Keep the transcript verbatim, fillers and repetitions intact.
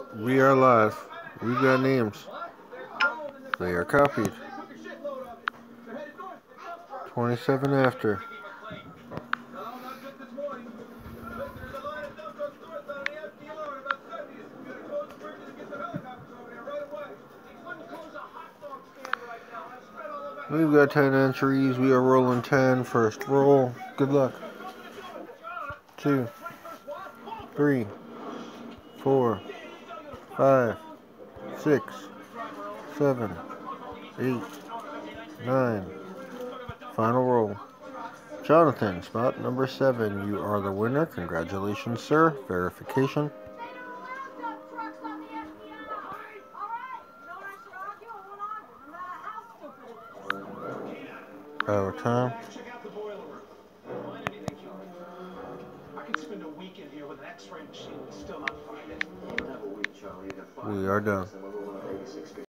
We are live. We've got names. They are copied. twenty-seven after. We've got ten entries. We are rolling ten. First roll. Good luck. Two, three, four, five, six, seven, eight, nine. Final roll. Jonathan, spot number seven. You are the winner. Congratulations, sir. Verification. Out of time. We are done.